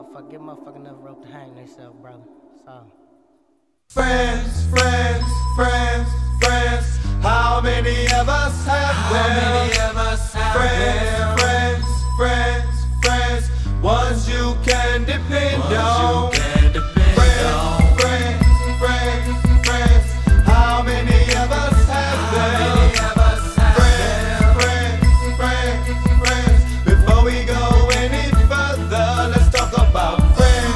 Give motherfucker enough rope to hang themselves, brother. So. Friends, friends, friends, friends. How many of us have friends, friends, friends, friends. Ones you can depend on. Friends, friends, friends, friends. How many of us have friends, friends, friends, friends. Before we go any further, let's talk about friends.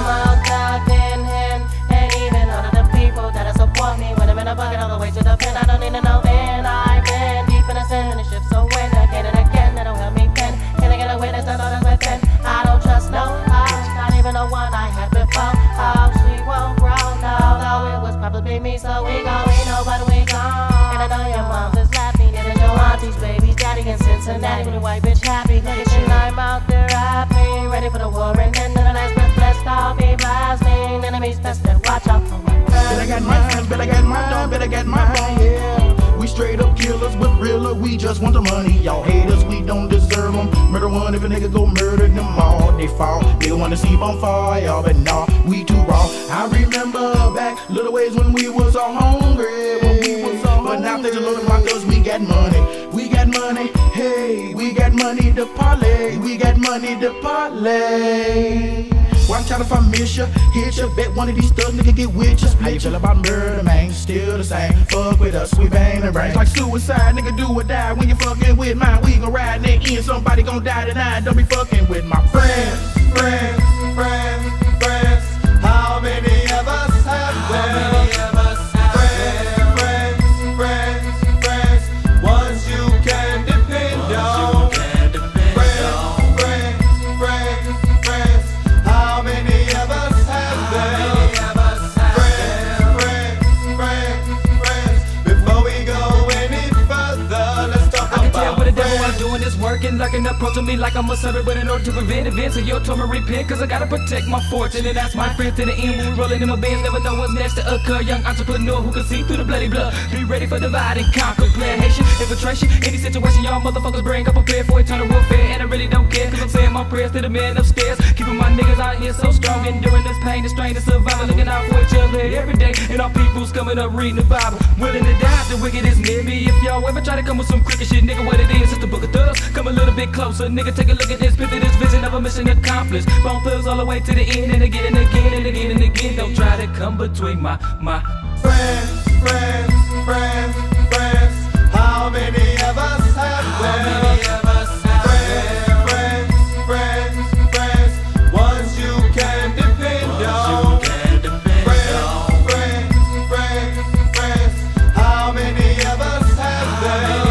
Bucket all the way to the pen. I don't need to know when I've been deep in a sin and shift. So when again and again, that'll help me pen. Can I get a witness? I know that's my pen. I don't trust no eyes, not even the one I had before. Oh, she won't grow, no, though it was probably me. So we go, we know, but we gone. And I know your mom's is laughing, and your aunties, babies, daddy in Cincinnati, with a white bitch happy. Look at you, I'm out there rapping, ready for the war, and then the next breath, blessed, I'll be blasting. Enemies tested, watch out for me. Better get my friends, better get my dog, better get my bone, yeah. We straight up killers, but realer, we just want the money. Y'all haters, we don't deserve them. Murder one, if a nigga go murder them all, they fall. They wanna see on fire, y'all, but nah, we too raw. I remember back little ways when we was all hungry, but now things are loaded my cause we got money. We got money, hey, we got money to parlay. We got money to parlay. Watch out if I miss ya, hit ya, bet one of these thugs nigga get with ya. How you feel about murder, man? Still the same. Fuck with us, we bang and brains like suicide, nigga do or die. When you fucking with mine, we gon' ride and then end. Somebody gon' die tonight. Don't be fucking with my friends, friends, friends, friends. How many of us have friends, friends, friends, friends. Ones you can depend on. Working like an approach to me like I'm a servant, but in order to prevent events of your told me repent, cause I gotta protect my fortune, and that's my friends to the end. When we rolling in my bands, never know what's next to occur. Young entrepreneur who can see through the bloody blood. Be ready for divide and conquer, player Haitian infiltration. Any situation y'all motherfuckers bring up, prepared for eternal warfare, and I really don't care, cause I'm saying my prayers to the man upstairs, keeping my niggas out here so strong, enduring this pain, the strain, the survival, looking out for each other every day, and our people's coming up reading the Bible, willing to die if the wicked is near me. If y'all ever try to come with some cricket shit, nigga, what it is, it's the book of thugs. Come a little bit closer, nigga, take a look at this picture, this vision of a mission accomplished. Bone thugs all the way to the end, and again and again and again and again. Don't try to come between my friends, friends, friends, friends. How many of us have friends, friends, friends, friends. Ones you can depend on. Friends, friends, friends, friends. How many of us have friends?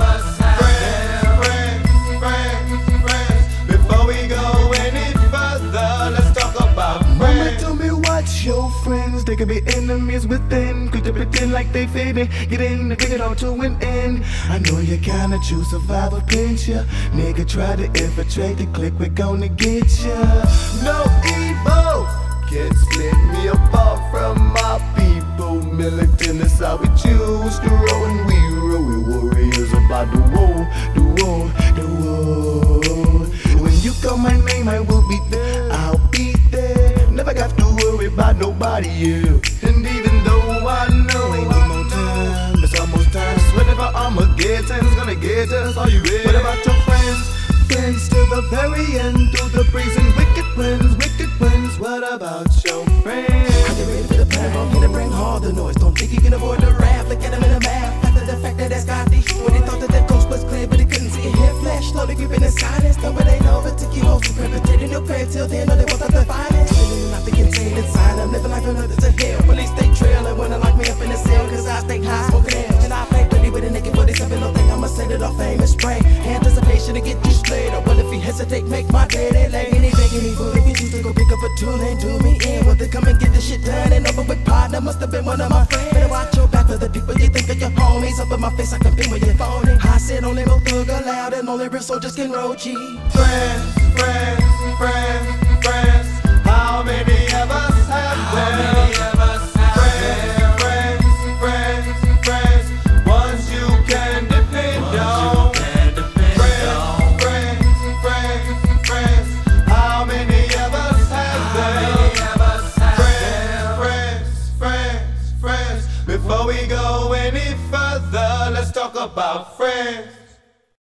Your friends, they could be enemies within. Quick to pretend like they fitting, get in and take it all to an end. I know you kinda choose survival pinch ya. Nigga try to infiltrate the clique, we're gonna get ya. No evil can split me apart from my people. Militant is how we choose to roll, and we roll. We warriors about the war, the war, the war. When you call my name, I will be there. I'll be there. Never got to worry about nobody else. And even though I know ain't no more time, it's almost time. whenever Armageddon's gonna get us, are you ready? What about your friends? Friends to the very end, through the brazen wicked friends, wicked friends. What about your friends? Are you ready for the plan? I'm gonna bring all the noise. Don't think you can avoid the wrath. Look at them in the math. After the fact that that's got these. When they thought that the coast was clear, but they couldn't see it. Head flash, slowly creeping in silence. Though it ain't over, took you home. So perpetrating your grave till then, know they want the violence. Living not the contained inside. I'm living life another to hell. Police stay trailing when I lock me up in the cell. Cause I stay high, smoking air. And I play dirty with a nigga 47. No thing, I'ma set it off famous spray. Anticipation to get you slayed. Or well, if you hesitate, make my day. They lay any begging, any food. If you choose to go pick up a tool and do me in. Well, they come and get this shit done and over with partner. Must have been one of my friends. Better watch your back for the people you think are your homies. Up in my face, I can be when you're phony. I said only no thug allowed and only real soldiers can roll G. Friends, friends, friends, friends. How many of us have friends? Friends, friends, friends, friends. Ones you can depend on. Friends, friends, friends, friends. How many of us have friends? Before we go any further, let's talk about friends.